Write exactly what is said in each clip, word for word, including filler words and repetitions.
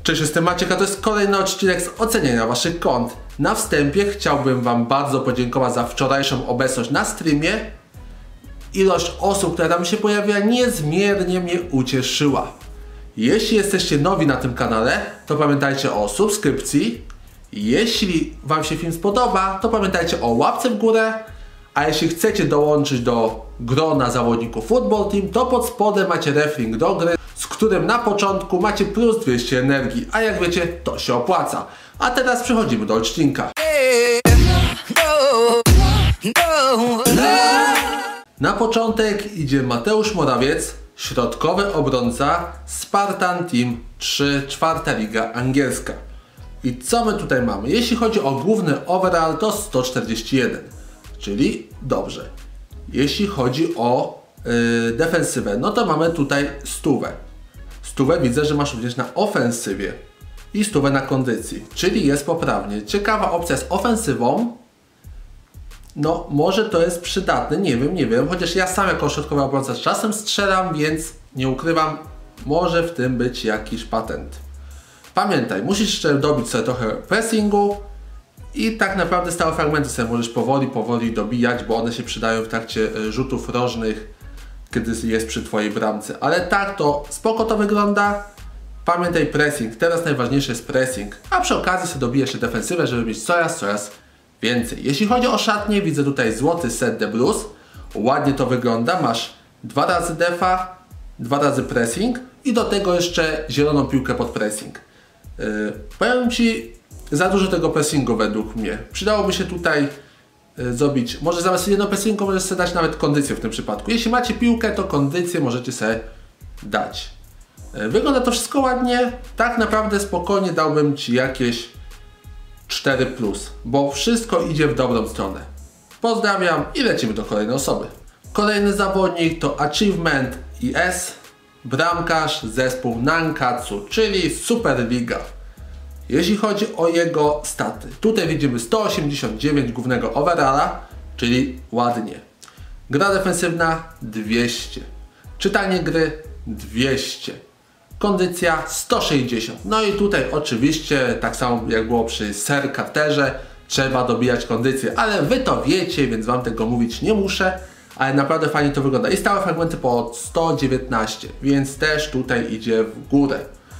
Cześć, jestem Maciek, a to jest kolejny odcinek z oceniania waszych kont. Na wstępie chciałbym wam bardzo podziękować za wczorajszą obecność na streamie. Ilość osób, która tam się pojawiła, niezmiernie mnie ucieszyła. Jeśli jesteście nowi na tym kanale, to pamiętajcie o subskrypcji. Jeśli wam się film spodoba, to pamiętajcie o łapce w górę. A jeśli chcecie dołączyć do grona zawodników Football Team, to pod spodem macie reflink do gry, z którym na początku macie plus dwieście energii, a jak wiecie, to się opłaca. A teraz przechodzimy do odcinka. Na początek idzie Mateusz Morawiec, środkowy obrońca, Spartan Team trzy, czwarta liga angielska. I co my tutaj mamy? Jeśli chodzi o główny overall, to sto czterdzieści jeden, czyli dobrze. Jeśli chodzi o yy, defensywę, no to mamy tutaj stówę. Stówę widzę, że masz również na ofensywie i stówę na kondycji, czyli jest poprawnie. Ciekawa opcja z ofensywą. No, może to jest przydatne, nie wiem, nie wiem, chociaż ja sam jako środkowy obrońca z czasem strzelam, więc nie ukrywam, może w tym być jakiś patent. Pamiętaj, musisz jeszcze dobić sobie trochę pressingu i tak naprawdę stałe fragmenty sobie możesz powoli, powoli dobijać, bo one się przydają w trakcie rzutów rożnych, kiedy jest przy twojej bramce. Ale tak to spoko to wygląda. Pamiętaj pressing, teraz najważniejszy jest pressing, a przy okazji sobie dobijesz jeszcze defensywę, żeby mieć coraz, coraz więcej. Jeśli chodzi o szatnię, widzę tutaj złoty set The Blues. Ładnie to wygląda. Masz dwa razy defa, dwa razy pressing i do tego jeszcze zieloną piłkę pod pressing. Yy, powiem Ci, za dużo tego pressingu według mnie. Przydałoby się tutaj yy, zrobić, może zamiast jednego pressingu możesz sobie dać nawet kondycję w tym przypadku. Jeśli macie piłkę, to kondycję możecie sobie dać. Yy, wygląda to wszystko ładnie. Tak naprawdę spokojnie dałbym Ci jakieś cztery plus, bo wszystko idzie w dobrą stronę. Pozdrawiam i lecimy do kolejnej osoby. Kolejny zawodnik to Achievement I S, bramkarz, zespół Nankatsu, czyli Superliga. Jeśli chodzi o jego staty, tutaj widzimy sto osiemdziesiąt dziewięć głównego overalla, czyli ładnie. Gra defensywna dwieście, czytanie gry dwieście. Kondycja sto sześćdziesiąt. No i tutaj oczywiście, tak samo jak było przy Sir Carterze, trzeba dobijać kondycję, ale wy to wiecie, więc wam tego mówić nie muszę, ale naprawdę fajnie to wygląda. I stałe fragmenty po sto dziewiętnaście, więc też tutaj idzie w górę.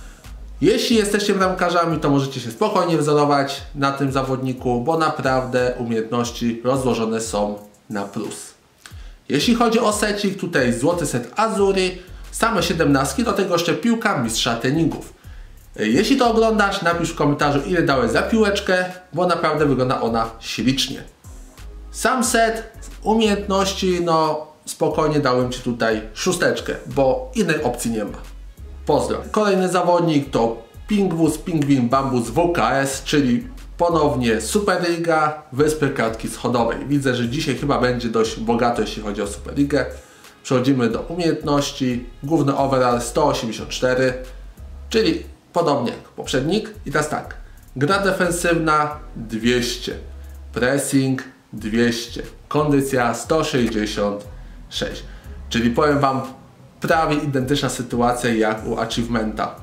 Jeśli jesteście bramkarzami, to możecie się spokojnie wzorować na tym zawodniku, bo naprawdę umiejętności rozłożone są na plus. Jeśli chodzi o secik, tutaj złoty set Azury, same siedemnastki, do tego jeszcze piłka mistrza treningów. Jeśli to oglądasz, napisz w komentarzu, ile dałeś za piłeczkę, bo naprawdę wygląda ona ślicznie. Sam set umiejętności, no spokojnie dałem Ci tutaj szósteczkę, bo innej opcji nie ma. Pozdro. Kolejny zawodnik to Pingwus Pingwin Bambus W K S, czyli ponownie Superliga, Wyspy Klatki Schodowej. Widzę, że dzisiaj chyba będzie dość bogato, jeśli chodzi o Superligę. Przechodzimy do umiejętności. Główny overall sto osiemdziesiąt cztery, czyli podobnie jak poprzednik. I teraz tak, gra defensywna dwieście, pressing dwieście, kondycja sto sześćdziesiąt sześć. Czyli powiem wam, prawie identyczna sytuacja jak u Achievementa.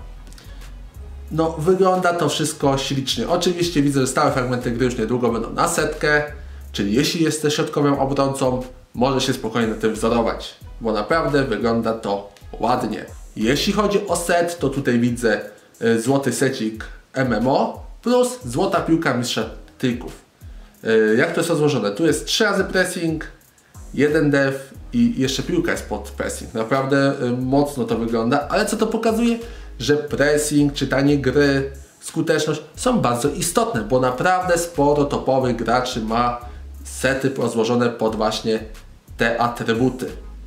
No, wygląda to wszystko ślicznie. Oczywiście widzę, że stałe fragmenty gry już niedługo będą na setkę, czyli jeśli jesteś środkowym obrońcą, może się spokojnie na tym wzorować, bo naprawdę wygląda to ładnie. Jeśli chodzi o set, to tutaj widzę y, złoty secik M M O plus złota piłka mistrza trików. Y, jak to jest rozłożone? Tu jest trzy razy pressing, jeden def i jeszcze piłka jest pod pressing. Naprawdę y, mocno to wygląda, ale co to pokazuje? Że pressing, czytanie gry, skuteczność są bardzo istotne, bo naprawdę sporo topowych graczy ma sety rozłożone pod właśnie te atrybuty.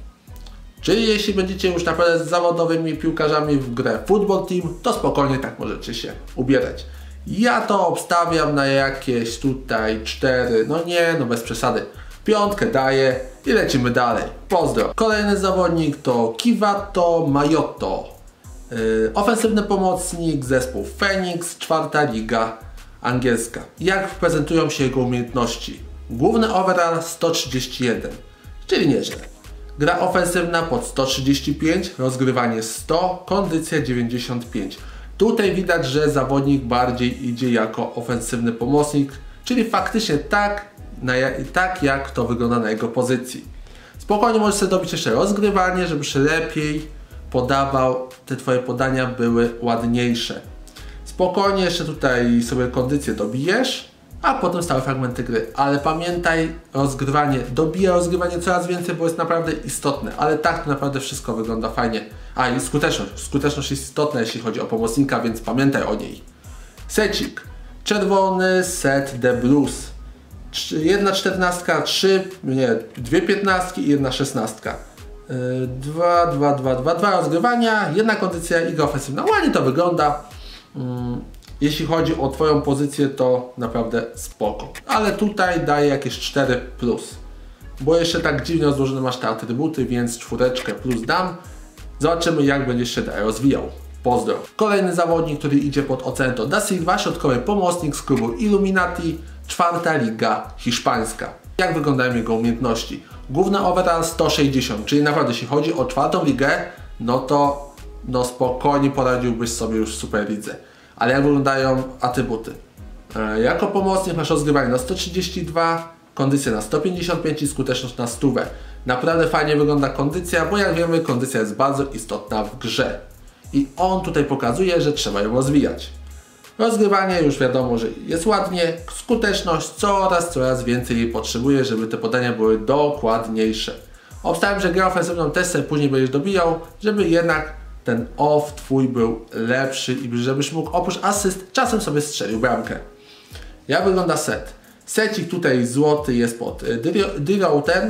Czyli jeśli będziecie już naprawdę zawodowymi piłkarzami w grę Football Team, to spokojnie tak możecie się ubierać. Ja to obstawiam na jakieś tutaj cztery, no nie, no bez przesady. Piątkę daję i lecimy dalej. Pozdro. Kolejny zawodnik to Kiwato Mayoto. Yy, ofensywny pomocnik, zespół Phoenix, czwarta liga angielska. Jak prezentują się jego umiejętności? Główny overall sto trzydzieści jeden, czyli nieźle. Gra ofensywna pod sto trzydzieści pięć, rozgrywanie sto, kondycja dziewięćdziesiąt pięć. Tutaj widać, że zawodnik bardziej idzie jako ofensywny pomocnik, czyli faktycznie tak, na, tak jak to wygląda na jego pozycji. Spokojnie możesz sobie dobić jeszcze rozgrywanie, żebyś lepiej podawał, te twoje podania były ładniejsze. Spokojnie jeszcze tutaj sobie kondycję dobijesz, a potem stałe fragmenty gry. Ale pamiętaj, rozgrywanie, dobija rozgrywanie coraz więcej, bo jest naprawdę istotne. Ale tak to naprawdę wszystko wygląda fajnie. A i skuteczność. Skuteczność jest istotna, jeśli chodzi o pomocnika, więc pamiętaj o niej. Secik. Czerwony set The Blues. Jedna czternastka, trzy, nie, dwie piętnastki i jedna szesnastka. Dwa, dwa, dwa, dwa, dwa rozgrywania, jedna kondycja i gra ofensywna. Ładnie to wygląda. Jeśli chodzi o twoją pozycję, to naprawdę spoko. Ale tutaj daję jakieś cztery plus. Bo jeszcze tak dziwnie rozłożone masz te atrybuty, więc czwóreczkę plus dam. Zobaczymy, jak będziesz się dalej rozwijał. Pozdro. Kolejny zawodnik, który idzie pod ocenę, to Da Silva, środkowy pomocnik z klubu Illuminati, czwarta liga hiszpańska. Jak wyglądają jego umiejętności? Główny overall sto sześćdziesiąt, czyli naprawdę jeśli chodzi o czwartą ligę, no to no spokojnie poradziłbyś sobie już w Superlidze. Ale jak wyglądają atrybuty? E, jako pomocnik masz rozgrywanie na sto trzydzieści dwa, kondycję na sto pięćdziesiąt pięć i skuteczność na sto. Naprawdę fajnie wygląda kondycja, bo jak wiemy, kondycja jest bardzo istotna w grze. I on tutaj pokazuje, że trzeba ją rozwijać. Rozgrywanie już wiadomo, że jest ładnie, skuteczność coraz, coraz więcej jej potrzebuje, żeby te podania były dokładniejsze. Obstawiam, że grę ofensywną też sobie później będziesz dobijał, żeby jednak ten off twój był lepszy i żebyś mógł oprócz asyst czasem sobie strzelił bramkę. Jak wygląda set? Secik tutaj złoty jest pod Diro ten.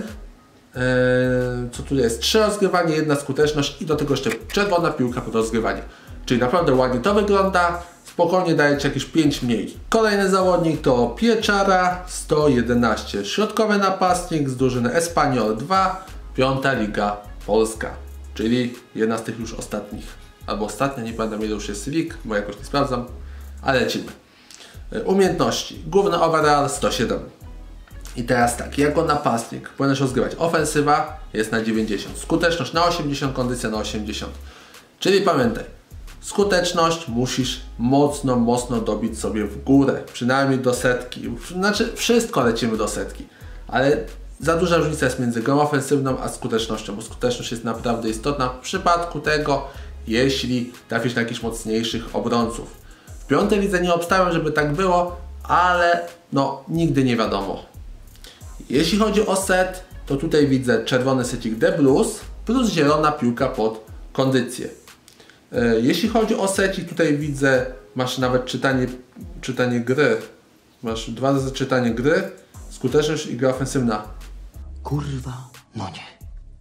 Co tu jest? Trzy rozgrywanie, jedna skuteczność i do tego jeszcze czerwona piłka pod rozgrywanie. Czyli naprawdę ładnie to wygląda. Spokojnie daje ci jakieś pięć mniej. Kolejny zawodnik to Pieczara sto jedenaście. Środkowy napastnik z drużyny Espanyol dwa. Piąta liga polska. Czyli jedna z tych już ostatnich. Albo ostatnia, nie pamiętam ile już jest lig, bo jakoś nie sprawdzam. Ale lecimy. Umiejętności. Główny overall sto siedem. I teraz tak, jako napastnik powinieneś rozgrywać. Ofensywa jest na dziewięćdziesiąt. Skuteczność na osiemdziesiąt, kondycja na osiemdziesiąt. Czyli pamiętaj, skuteczność musisz mocno, mocno dobić sobie w górę. Przynajmniej do setki. Znaczy wszystko lecimy do setki. Ale za duża różnica jest między grą ofensywną a skutecznością, bo skuteczność jest naprawdę istotna w przypadku tego, jeśli trafisz na jakichś mocniejszych obrońców. W piątej lidze nie obstawiam, żeby tak było, ale no nigdy nie wiadomo. Jeśli chodzi o set, to tutaj widzę czerwony secik The Blues plus zielona piłka pod kondycję. Jeśli chodzi o secik, tutaj widzę, masz nawet czytanie, czytanie gry. Masz dwa razy czytanie gry, skuteczność i gra ofensywna. Kurwa, no nie.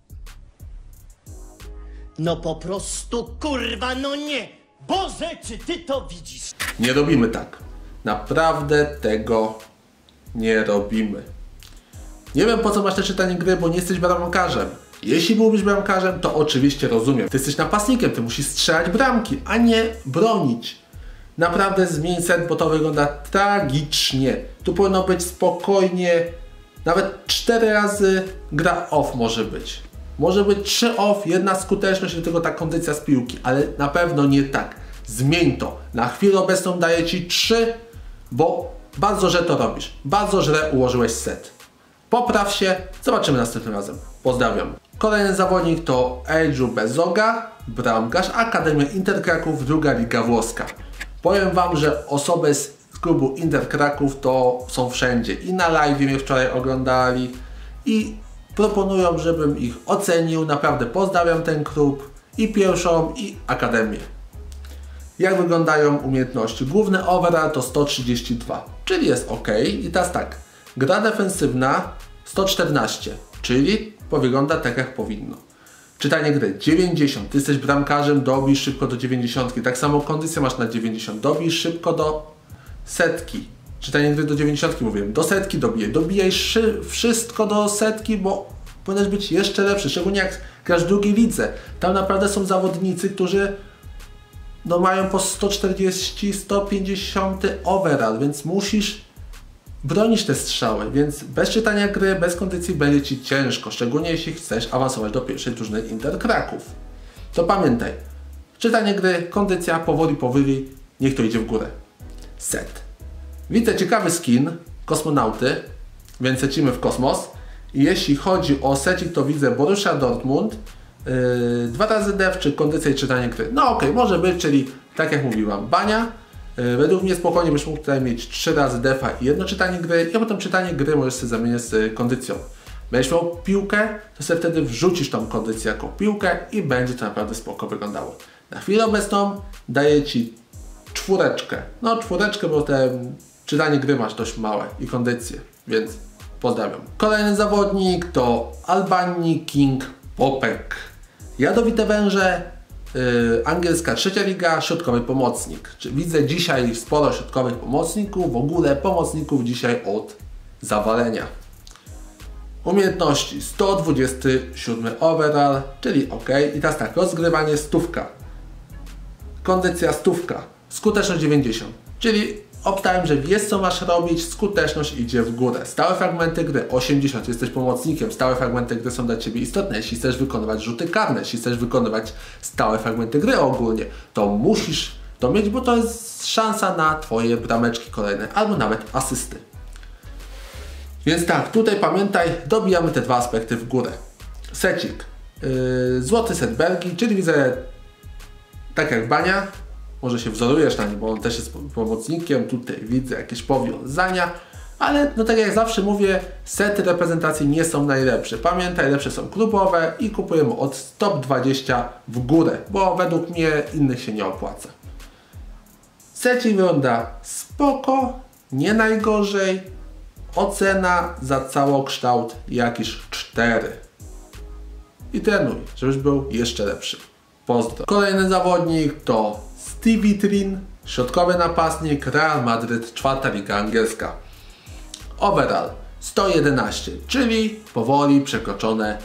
No po prostu kurwa, no nie. Boże, czy ty to widzisz? Nie robimy tak. Naprawdę tego nie robimy. Nie wiem, po co masz te czytanie gry, bo nie jesteś bramkarzem. Jeśli byłbyś bramkarzem, to oczywiście rozumiem. Ty jesteś napastnikiem, ty musisz strzelać bramki, a nie bronić. Naprawdę zmień set, bo to wygląda tragicznie. Tu powinno być spokojnie, nawet cztery razy gra off może być. Może być trzy off, jedna skuteczność i do tego ta kondycja z piłki, ale na pewno nie tak. Zmień to. Na chwilę obecną daję ci trzy, bo bardzo źle to robisz. Bardzo źle ułożyłeś set. Popraw się, zobaczymy następnym razem. Pozdrawiam. Kolejny zawodnik to Ejdżu Bezoga, bramkarz, Akademia Inter Kraków, druga liga włoska. Powiem wam, że osoby z klubu Inter Kraków to są wszędzie. I na live mnie wczoraj oglądali i proponują, żebym ich ocenił. Naprawdę pozdrawiam ten klub, i pierwszą, i Akademię. Jak wyglądają umiejętności? Główny overall to sto trzydzieści dwa, czyli jest ok. I teraz tak, gra defensywna sto czternaście, czyli wygląda tak jak powinno. Czytanie gry dziewięćdziesiąt, ty jesteś bramkarzem, dobij szybko do dziewięćdziesiątki. Tak samo kondycję masz na dziewięćdziesiąt, dobij szybko do setki. Czytanie gry do dziewięćdziesiątki mówiłem, do setki dobijaj. Dobijaj wszystko do setki, bo powinieneś być jeszcze lepszy, szczególnie jak grasz w drugiej lidze. Tam naprawdę są zawodnicy, którzy no, mają po sto czterdzieści sto pięćdziesiąt overall, więc musisz bronić te strzały, więc bez czytania gry, bez kondycji będzie ci ciężko, szczególnie jeśli chcesz awansować do pierwszej drużyny Inter Kraków. To pamiętaj, Czytanie gry, kondycja, powoli, powoli, niech to idzie w górę. Set. Widzę ciekawy skin kosmonauty, więc lecimy w kosmos. I jeśli chodzi o secik, to widzę Borussia Dortmund, yy, dwa razy def, czy kondycja i czytanie gry. No okej, okay, może być, czyli tak jak mówiłam, bania. Yy, według mnie spokojnie byś mógł tutaj mieć trzy razy defa i jedno czytanie gry, i potem czytanie gry możesz sobie zamieniać z kondycją. Będziesz miał piłkę, to sobie wtedy wrzucisz tą kondycję jako piłkę i będzie to naprawdę spoko wyglądało. Na chwilę obecną daję Ci czwóreczkę. No czwóreczkę, bo te czytanie gry masz dość małe i kondycję, więc pozdrawiam. Kolejny zawodnik to Albani King Popek. Jadowite węże, yy, angielska trzecia liga, środkowy pomocnik. Czy widzę dzisiaj sporo środkowych pomocników, w ogóle pomocników dzisiaj od zawalenia. Umiejętności sto dwudziesty siódmy overall, czyli ok. I teraz tak, rozgrywanie stówka. Kondycja stówka. Skuteczność dziewięćdziesiąt. Czyli obstałem, że wiesz co masz robić, skuteczność idzie w górę. Stałe fragmenty gry osiemdziesiąt. Jesteś pomocnikiem. Stałe fragmenty gry są dla Ciebie istotne. Jeśli chcesz wykonywać rzuty karne, jeśli chcesz wykonywać stałe fragmenty gry ogólnie, to musisz to mieć, bo to jest szansa na Twoje brameczki kolejne, albo nawet asysty. Więc tak, tutaj pamiętaj, dobijamy te dwa aspekty w górę. Secik. Yy, złoty set Belgii, czyli widzę tak jak Bania, może się wzorujesz na nim, bo on też jest pomocnikiem, tutaj widzę jakieś powiązania, ale no tak jak zawsze mówię, sety reprezentacji nie są najlepsze. Pamiętaj, lepsze są klubowe i kupujemy od top dwadzieścia w górę, bo według mnie innych się nie opłaca. Secik wygląda spoko, nie najgorzej. Ocena za całokształt jakieś cztery. I trenuj, żebyś był jeszcze lepszy. Pozdro. Kolejny zawodnik to Stevie Trin, środkowy napastnik, Real Madryt, czwarta liga angielska. Overall sto jedenaście, czyli powoli przekroczone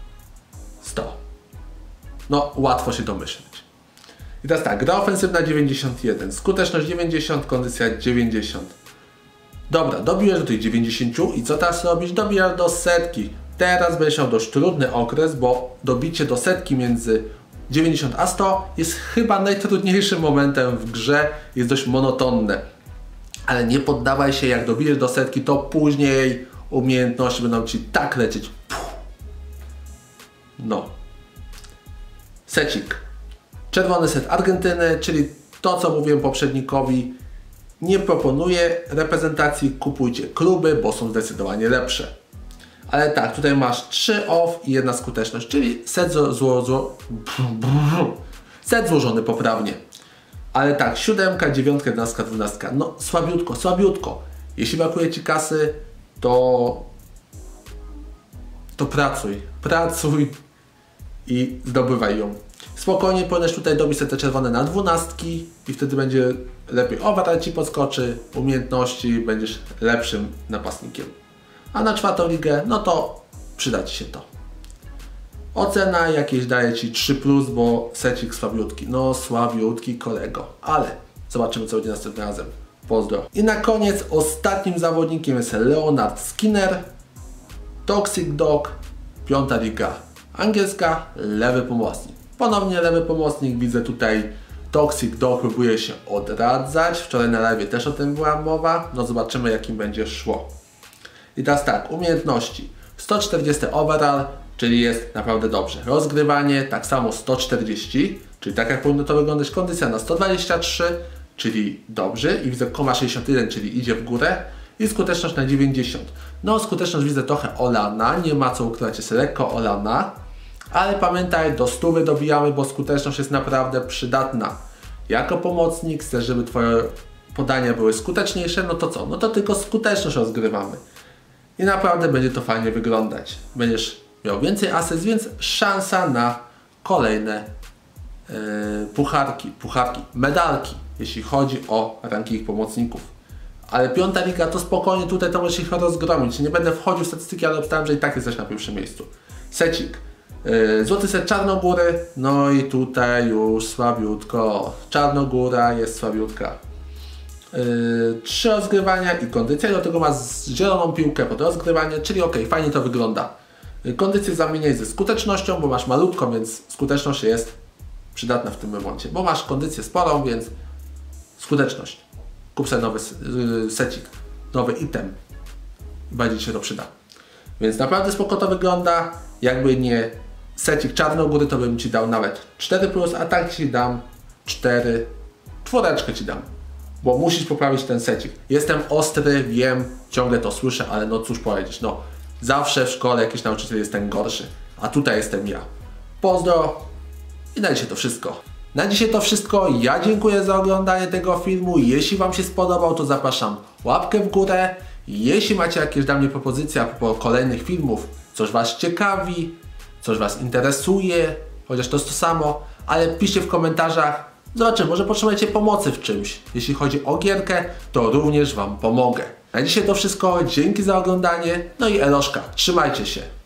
sto. No, łatwo się domyśleć. I teraz tak, gra ofensywna dziewięćdziesiąt jeden, skuteczność dziewięćdziesiąt, kondycja dziewięćdziesiąt. Dobra, dobijasz do tych dziewięćdziesięciu i co teraz robisz? Dobijasz do setki. Teraz będziesz miał dość trudny okres, bo dobicie do setki między dziewięćdziesiąt a sto jest chyba najtrudniejszym momentem w grze, jest dość monotonne. Ale nie poddawaj się, jak dobijesz do setki, to później umiejętności będą Ci tak lecieć. Puh. No. Secik. Czerwony set Argentyny, czyli to, co mówiłem poprzednikowi. Nie proponuję reprezentacji, kupujcie kluby, bo są zdecydowanie lepsze. Ale tak, tutaj masz trzy off i jedna skuteczność, czyli set, zło, zło, zło, set złożony poprawnie. Ale tak, siódemka, dziewiątka, jedenastka, dwunastka, no słabiutko, słabiutko. Jeśli brakuje Ci kasy, to to pracuj, pracuj i zdobywaj ją. Spokojnie powinieneś tutaj dobić sobie te czerwone na dwunastki i wtedy będzie lepiej. Overall Ci podskoczy, umiejętności, będziesz lepszym napastnikiem. A na czwartą ligę, no to przyda Ci się to. Ocena jakieś daje Ci trzy plus, bo secik słabiutki. No słabiutki kolego, ale zobaczymy co będzie następnym razem. Pozdro. I na koniec ostatnim zawodnikiem jest Leonard Skinner, Toxic Dog, piąta liga angielska, lewy pomocnik. Ponownie lewy pomocnik, widzę tutaj Toxic Dog próbuje się odradzać. Wczoraj na live też o tym była mowa. No zobaczymy jakim będzie szło. I teraz tak, umiejętności. sto czterdzieści overall, czyli jest naprawdę dobrze. Rozgrywanie tak samo sto czterdzieści, czyli tak jak powinno to wyglądać. Kondycja na sto dwadzieścia trzy, czyli dobrze. I widzę koma sześćdziesiąt jeden, czyli idzie w górę. I skuteczność na dziewięćdziesiąt. No skuteczność widzę trochę olana, nie ma co ukrywać, jest lekko olana. Ale pamiętaj, do stówy dobijamy, bo skuteczność jest naprawdę przydatna. Jako pomocnik chcesz, żeby Twoje podania były skuteczniejsze, no to co? No to tylko skuteczność rozgrywamy. I naprawdę będzie to fajnie wyglądać. Będziesz miał więcej asyst, więc szansa na kolejne yy, pucharki, pucharki, medalki, jeśli chodzi o ranking pomocników. Ale piąta liga to spokojnie, tutaj to możesz ich rozgromić. Nie będę wchodził w statystyki, ale obstałem, że i tak jesteś na pierwszym miejscu. Secik. Yy, złoty set Czarnogóry, no i tutaj już słabiutko. Czarnogóra jest słabiutka. Yy, trzy rozgrywania i kondycja, do tego ma zieloną piłkę pod rozgrywanie, czyli ok, fajnie to wygląda. Yy, kondycję zamieniaj ze skutecznością, bo masz malutko, więc skuteczność jest przydatna w tym remoncie, bo masz kondycję sporą, więc skuteczność. Kup sobie nowy secik, nowy item i bardziej Ci się to przyda. Więc naprawdę spoko to wygląda. Jakby nie secik Czarnogóry, to bym Ci dał nawet cztery plus, a tak Ci dam cztery, czwóreczkę Ci dam. Bo musisz poprawić ten secik. Jestem ostry, wiem, ciągle to słyszę, ale no cóż powiedzieć, no zawsze w szkole jakiś nauczyciel jest ten gorszy, a tutaj jestem ja. Pozdro i na dzisiaj to wszystko. Na dzisiaj to wszystko. Ja dziękuję za oglądanie tego filmu. Jeśli Wam się spodobał, to zapraszam łapkę w górę. Jeśli macie jakieś dla mnie propozycje a propos kolejnych filmów, coś Was ciekawi, coś Was interesuje, chociaż to jest to samo, ale piszcie w komentarzach. Zobaczymy, może potrzebujecie pomocy w czymś. Jeśli chodzi o gierkę, to również Wam pomogę. Na dzisiaj to wszystko. Dzięki za oglądanie. No i eloszka. Trzymajcie się.